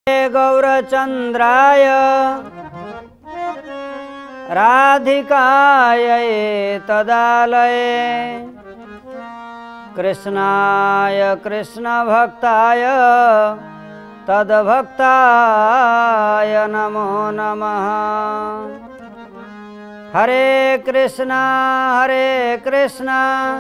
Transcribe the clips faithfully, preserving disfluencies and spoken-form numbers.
गौरचंद्राय राधिकायै तदालये कृष्णाय कृष्णभक्ताय तद्भक्ताय नमो नमः। हरे कृष्णा हरे कृष्णा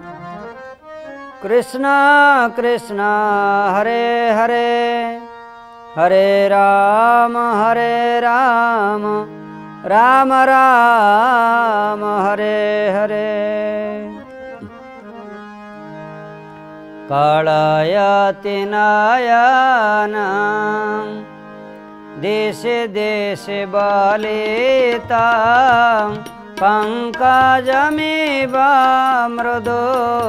कृष्णा कृष्णा हरे हरे हरे राम हरे राम राम राम हरे हरे। कलयति नयनं देशे देशे बलितं पंकजमिव मृदु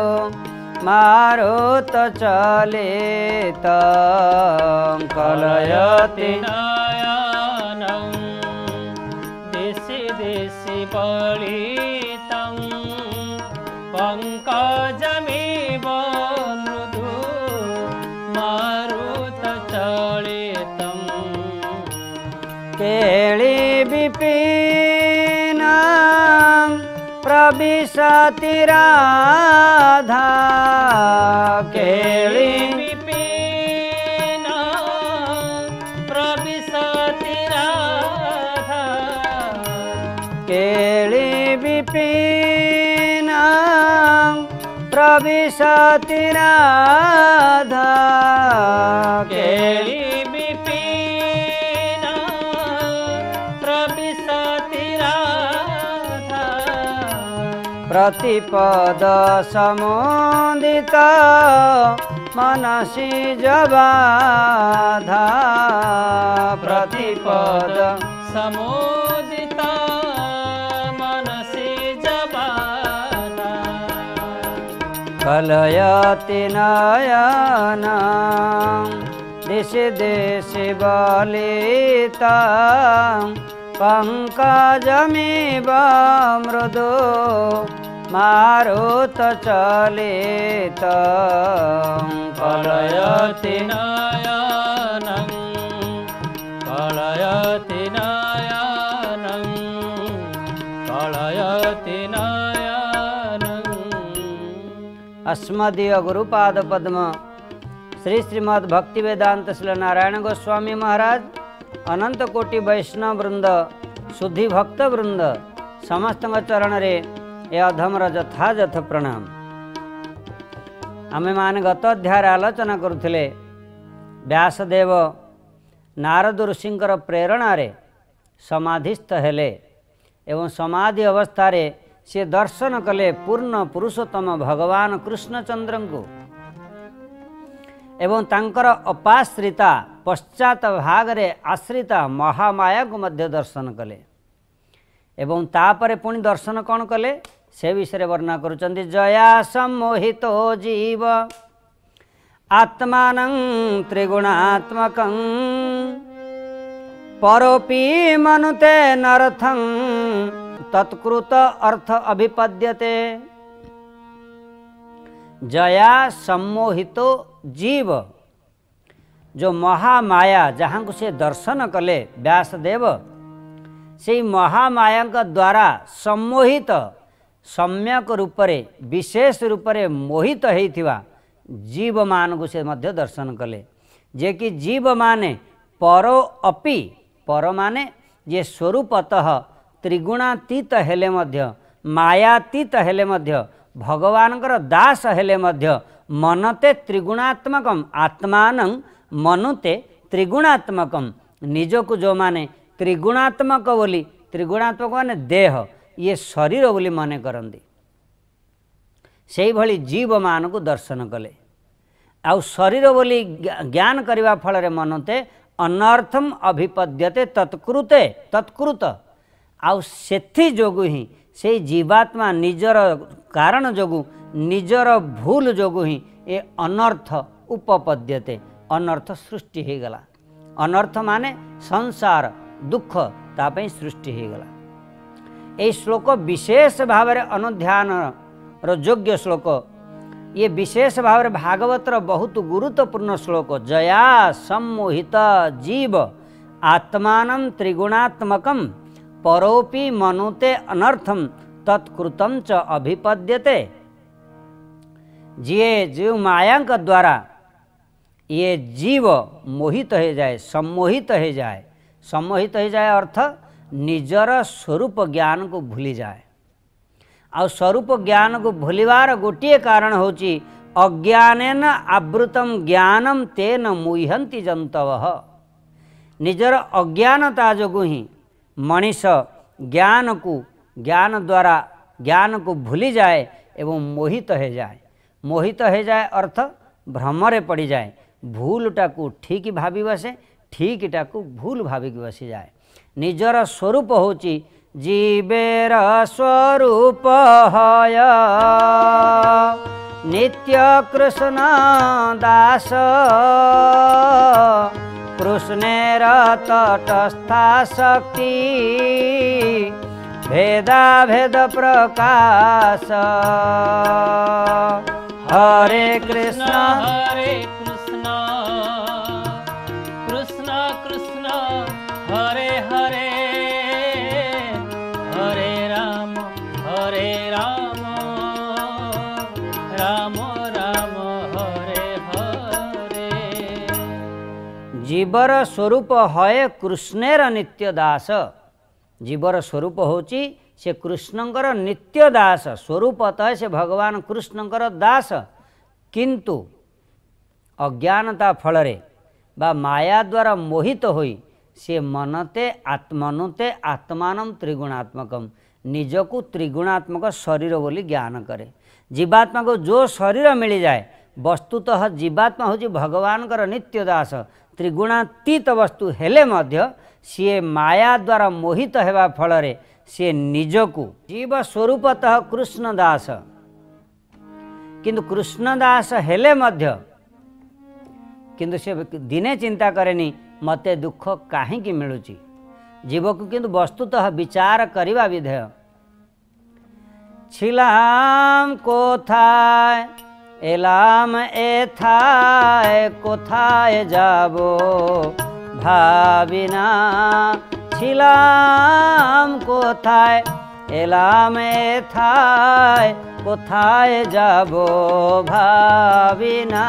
मारुतचलितं। कलयति नयनं देशे देशे बलितं पंकजमिव मृदु मारुतचलितं। केळि विपिनं प्रविशति राधा। केळि विपिनं प्रविशति राधा। केळि विपिनं प्रविशति राधा। केळि विपिनं प्रविशति राधा। प्रतिपद समुदित मनसि जबाधा। प्रतिपद समुदित मनसि जबाधा। कलयति नयनं दिशि दिशि बलितं पंकजमिव मृदु मारुतचलितं। कलयति नयनं कलयति नयनं कलयति नयनं। अस्मदीय गुरुपाद पद्म श्री श्रीमद् भक्ति वेदांत श्री नारायण गोस्वामी महाराज अनंत कोटि वैष्णव वृंद शुद्धि भक्त वृंद समस्त चरण रे ए अधमर यथायथ प्रणाम। आमे मान गत अध्याय आलोचना करुथिले व्यासदेव नारद ऋषिंकर प्रेरणा रे समाधिस्थ हेले एवं समाधि अवस्था रे से दर्शन कले पूर्ण पुरुषोत्तम भगवान कृष्णचंद्र को एवं तांकर अपाश्रिता पश्चात भाग रे आश्रिता महामाया को मध्य दर्शन कले एवं तापरे पुणी दर्शन कौन कले से विषय वर्णना करुचंदी। जया सम्मोहितो जीव आत्मानं त्रिगुणात्मकं परोपि मनुते नरथं तत्कृत अर्थ अभिपद्यते। जया सम्मोहितो जीव जो महामाया जहाँ को से दर्शन कले व्यासदेव से महामाया द्वारा सम्मोहित सम्यक रूपरे विशेष रूपरे मोहित होइथिवा जीव मान को से मध्य दर्शन कले। जे कि जीव माने परो अपि पर माने जे स्वरूपतः त्रिगुणातीत हेले मध्य मायातीत हेले मध्य भगवानकर दास हेले मध्य मनते त्रिगुणात्मकम आत्मानं मनुते त्रिगुणात्मकम निजको जो माने त्रिगुणात्मक बोली त्रिगुणात्मक माने देह ये शरीर बोली माने करंदी से भली जीव मान को दर्शन कले। आउ शरीर बोली ज्ञान करने फल मनते अनर्थम अभिपद्यते तत्कृते तत्कृत आउ सेथि जोगु ही से जीवात्मा निजर कारण जोगु निजर भूल जोगु ही ए अनर्थ उपपद्यते अनर्थ सृष्टि हो गला। अनर्थ माने संसार दुख तापई सृष्टि हो गला। ए श्लोक विशेष भाव अनुध्यान योग्य श्लोक ये विशेष भाव में भागवतर बहुत गुरुत्वपूर्ण श्लोक। जया सम्मोहित जीव आत्मान त्रिगुणात्मकम परोपि मनुते अनर्थम तत्कृतम च अभिपद्यते। जिए जो माया का द्वारा ये जीव मोहित हो जाए, सम्मोहित हो जाए, सम्मोहित हो जाए अर्थ निजर स्वरूप ज्ञान को भूली जाए। आ स्वरूप ज्ञान को भूलिवार गोटे कारण होची अज्ञानेन आवृतम ज्ञानम तेन मुह्यंती जंतवः। निजर अज्ञानता जोगु ही मनीष ज्ञान को ज्ञान द्वारा ज्ञान को भूली जाए एवं मोहित हो जाए। मोहित हो जाए अर्थ भ्रमरे पड़ जाए, भूलटा को ठीक भावी बसे, ठीकटा को भूल भाविक बसी जाए। निजर स्वरूप होची जीवेर स्वरूप हय नित्य कृष्ण दास कृष्णेर तटस्था शक्ति भेदा भेद प्रकाश। हरे कृष्ण हरे कृष्ण कृष्ण कृष्ण हरे हरे हरे राम हरे राम राम राम हरे हरे। जीवर स्वरूप हय कृष्णेर नित्य दास। जीवर स्वरूप होची से कृष्णंकर नित्य दास। स्वरूपतः से भगवान कृष्णंकर दास, किंतु अज्ञानता फलरे बा माया द्वारा मोहित होई से मनते आत्मनुते आत्मान त्रिगुणात्मकम निजको त्रिगुणात्मक शरीर बोली ज्ञान करे। जीवात्मा को जो शरीर मिल जाए वस्तुतः जीवात्मा होची भगवानकर नित्य दास, त्रिगुणातीत वस्तु हेले मध्य सी माया द्वारा मोहित हेबा फलरे से निजको जीव स्वरूपतः कृष्ण दास, किंतु कृष्ण दास हेले मध्य किंतु से दिने चिंता करेनी मते दुख काहींकी मिलुची। जीव को किंतु वस्तुतः विचार करिवा विधेय। छिलाम कोथाय एलाम एथाय कोथाय जाबो भाविना। छिलाम कोथाय एलाम एथाय कोथाय जाबो भाविना।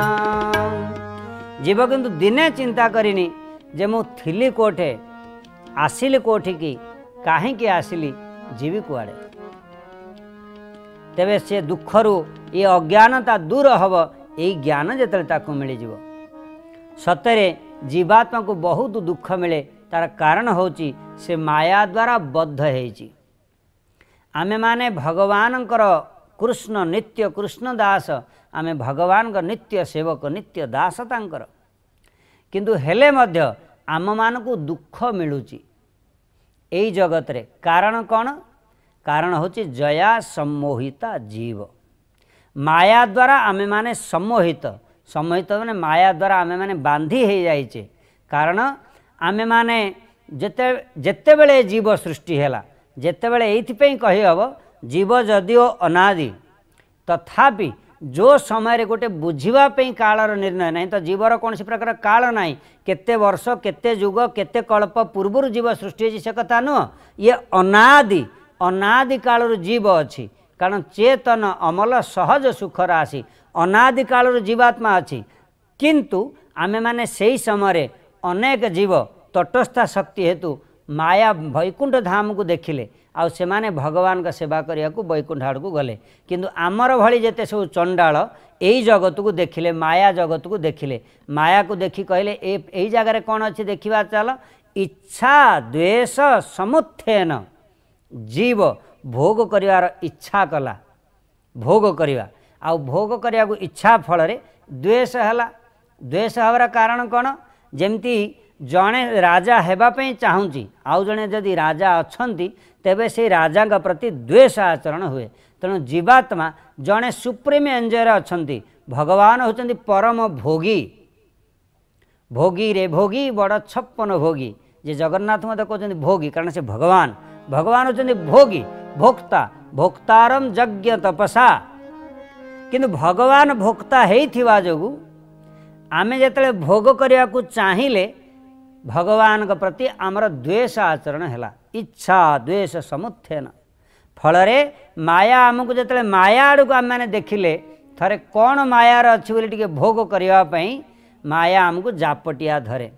जीव किंतु दिने चिंता करिनी जे मु थिली कोठे आसिली कोठी की काहींकी आसिली जीवी कुआड़े। तेबे से दुखरू ये अज्ञानता दूर हब यही ज्ञान जेतले ताकू मिल जीव। सतरे जीवात्मा को बहुत दुख मिले तार कारण होची से माया द्वारा बद्ध हेची। आमे माने भगवानंकर कृष्ण नित्य कृष्ण दास, आमे भगवान का नित्य सेवक नित्य दास तांकर, किंतु हेले मध्य आम मान को दुख मिलुची एई जगत रे। कारण कौन? कारण होची जया सम्मोहिता जीव। माया द्वारा आमे माने सम्मोहित, सम्मोहित माने माया द्वारा आमे माने बांधी हो जाइचे। कारण आमे माने जेते जेते बेले जीव सृष्टि हैला, जेते बेले एइथिपई कहि हबो जीव जदिओ अनादि तथापि जो समय गोटे बुझापी कालर निर्णय नहीं, तो जीवर कौन प्रकार काल ना, केते वर्ष केते युग केते कल्प पूर्व जीव सृष्टि होती से कथा नुह। ये अनादि अनादि कालर जीव अच्छी, कारण चेतन अमल सहज सुख राशि अनादि कालर जीवात्मा अच्छी। किंतु आमे माने सेही समय अनेक जीव तटस्था शक्ति हेतु माया वैकुंठ धाम को देखिले आउ से माने भगवान का सेवा करिया को वैकुंठ आड़ को गले। किंतु आमर भली जेते सब चंडाल यही जगत को देखिले, माया जगत को देखिले, माया को देखी कहले यही जगह कौन अच्छी देखा चल। इच्छा द्वेष समुत्थेन जीव भोग करिवार इच्छा कला, भोग करिवा आउ भोग करिया को इच्छा फल रे द्वेष हैला। द्वेष हबार कारण कौन? जेमती जड़े राजा हेबापी चाहूँगी आउ जड़े जदि राजा अच्छी तेबे से राजा का प्रति द्वेष आचरण हुए। तेणु जीवात्मा जड़े सुप्रीम एंजयर अच्छा, भगवान होचंदी परम भोगी। भोगी रे भोगी बड़ छप्पन भोगी, जे जगन्नाथ मत कहते भोगी कारण से भगवान भगवान होचंदी भोगी, भोक्ता भोक्तारम यज्ञ तपसा। किंतु भगवान भोक्ता होइथिबा जोगु आमे जेतले भोग करने को चाहिए भगवान के प्रति आमर द्वेष आचरण है इच्छा द्वेष समुत्थेन फल माया आमको जो माया आड़ को आम देखिले थरे कौन मायार अच्छी बोली टिके भोग करने माया आमको जापटिया धरे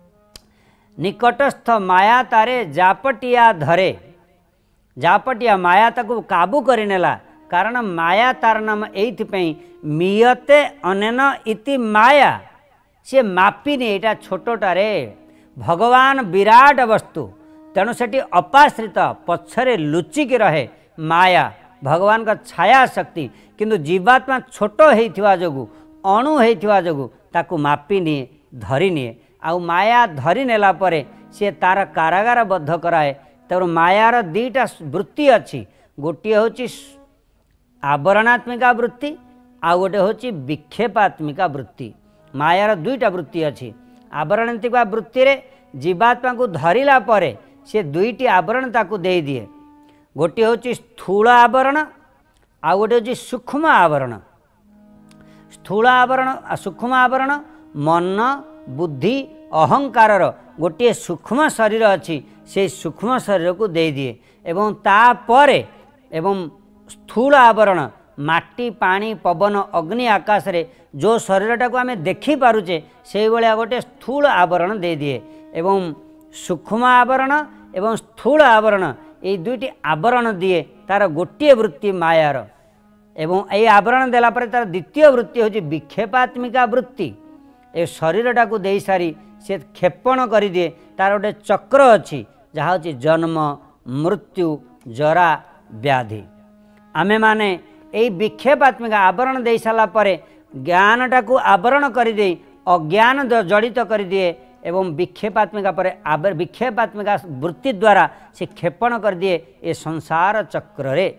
निकटस्थ माया तारे जापटिया धरे जापटिया माया ताको काबू करिनेला कारण माया तार नाम एइथिपई मियते अनेन इति माया सी मापिनी एटा छोटोटारे भगवान विराट वस्तु तेणु सेठी अपाश्रित पछरे लुचिकी रहे माया भगवान का छाया शक्ति किंतु जीवात्मा छोट होइथिबा जोगु अणु होइथिबा जोगु ताकू मापी निए धरी निए आउ माया धरी नेला परे सी तार कारागार बद्ध कराए तर मायार दीटा वृत्ति अच्छी गोटे होची आवरणात्मिका वृत्ति आउ गोटे होची विक्षेपात्मिका वृत्ति मायार दुईटा वृत्ति अच्छी आवरणात्मिका वृत्ति रे जीवात्मा को धरिला परे से दुईटी आवरण ताकू दे दिए गोटे होची स्थूल आवरण आउ गोटे होची सूक्ष्म आवरण स्थूल आवरण सूक्ष्म आवरण मन बुद्धि अहंकार गोटे सूक्ष्म शरीर अच्छी से सूक्ष्म शरीर को दे दिए एवं तापरे एवं स्थूल आवरण माटी पानी पवन अग्नि आकाश रे जो शरीरटा को आम देखी पारुचे से भाया गोटे स्थूल आवरण दे दिए एवं सूक्ष्म आवरण एवं स्थूल आवरण ये दुईटी आवरण दिए तार गोटे वृत्ति मायार एवं ये आवरण देला परे तार द्वितीय वृत्ति होची विक्षेपात्मिका वृत्ति ए शरीरटा को दे सारी से क्षेपण कर दिए तार गोटे चक्र अच्छी जहाँ हूँ जन्म मृत्यु जरा व्याधि आमे माने यही विक्षेपात्मिका आवरण दे सारा परे ज्ञानटा को आवरण कर दे अज्ञान जड़ित कर दिए एवं विक्षेपात्मिका पर विक्षेपात्मिका वृत्ति द्वारा से क्षेपण कर दिए ये संसार चक्र रे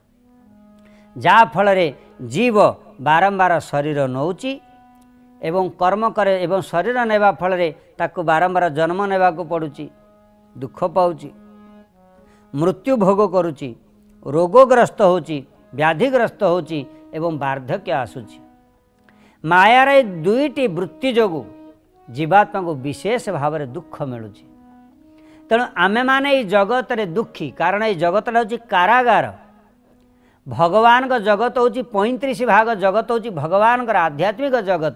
जा फल रे जीव बारंबार शरीर नौची एवं कर्म करे एवं शरीर नेबा फल रे ताकू बारंबार जन्म नेबा को पड़ुची दुख पाउची मृत्यु भोग करुची रोगग्रस्त होची व्याधिग्रस्त होची एवं वार्धक्य आसुची मायार दुईटी वृत्ति जोगु जीवात्मा को विशेष भाव में दुख मिलूची तेणु आमे माने ये जगत रे दुखी कारण ये जगत हूँ कारागार भगवान का जगत हूँ पैंतीस भाग जगत हूँ भगवान का आध्यात्मिक जगत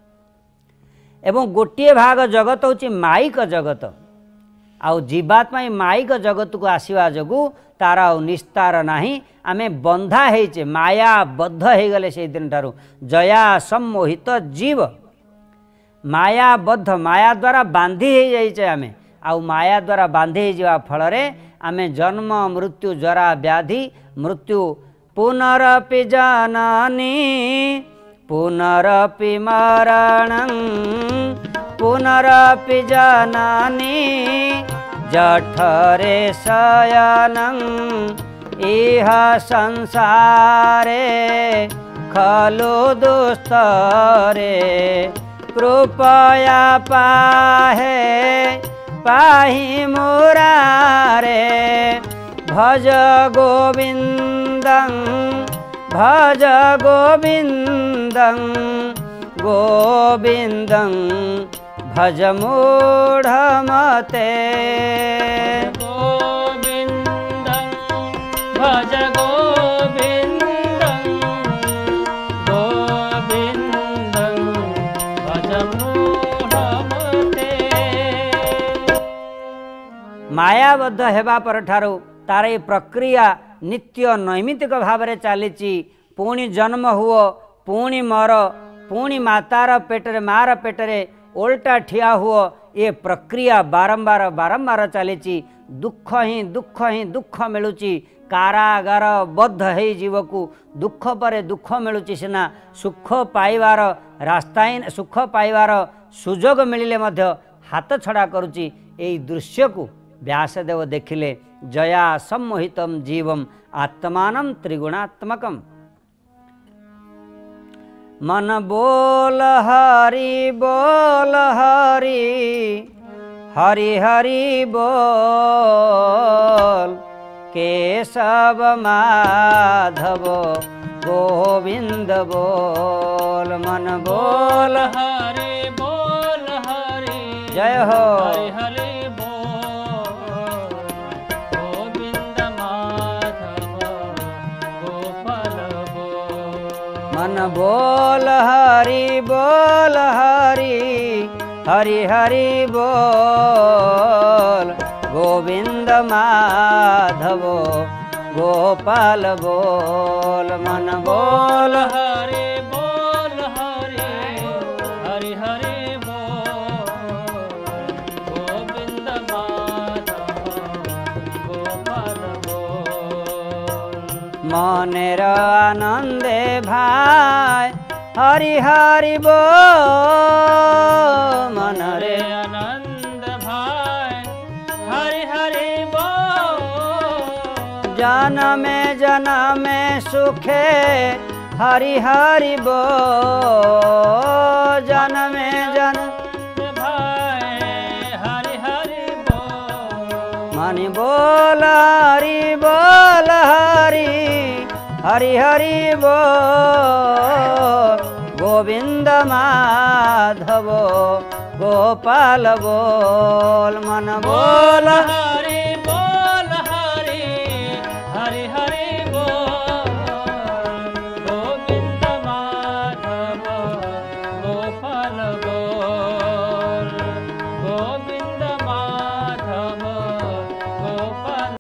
एवं गोटे भाग जगत हूँ माइक जगत आउ जीवात्मा माइक जगत को आसवा जोगु तार आ निस्तार नहीं आमे बंधा हेचे माया बद्ध हो गले से दिन ठारू जया सम्मोहित जीव माया बद्ध माया द्वारा बांधी हो जाइए आमे आउ माया द्वारा बांधी जा फल आमे जन्म मृत्यु जरा व्याधि मृत्यु पुनरपि जननी पुनरपि मरणं पुनरपि जननी जठरे शयनं इह संसारे खलु दुस्तरे कृपया पाहे पाहि मुरारे भज गोविन्दं भज गोविन्दं गोविन्दं भज मूढ़मते गोविन्दं भज गोविन्दं गोविन्दं भज मूढ़मते। मायाबद्ध हेबा पर ठारू तार ये प्रक्रिया नित्य नैमित्तिक भाव में चली पुणी जन्म हुओ पुणी मर पुणी मातार पेटरे मार पेटरे ओल्टा ठिया हुओ ये प्रक्रिया बारंबार बारंबार चली दुख ही दुख ही दुख मिलूची कारागार बद्ध है जीव को दुख पर दुख मिलूची सिना सुख पाइबार रास्ता ही सुख पाइबार सुजोग मिलिले मध्य हाथ छड़ा करुची एई दृश्य को व्यासदेव देखिले जया सम्मोहितम जीवम आत्मानं त्रिगुणात्मकम मन बोल हरि बोल हरि हरि हरि बोल केशव माधव गोविंद बोल मन बोल हरि बोल हरि जय हो हरि हरि बोल गोविंद माधव गोपाल बोल मन बोल हरि बोल हरि हरि हरि बोल गोविंद माधव गोपाल बोल मन बोल हरि बोल हरि हरि हरि बोल गोविंद माधव गोपाल बोल मनेर आनंदे भाई हरि हरि बोल मन रे आनंद भाई हरि हरि बोल जनमे जनमे सुखे हरि हरि बोल जनमे जन भाई हरि हरि बोल मनि बोल हरि बोल हरि हरि हरि बोल गोविंद माधव गोपाल बोल मन बोल हरि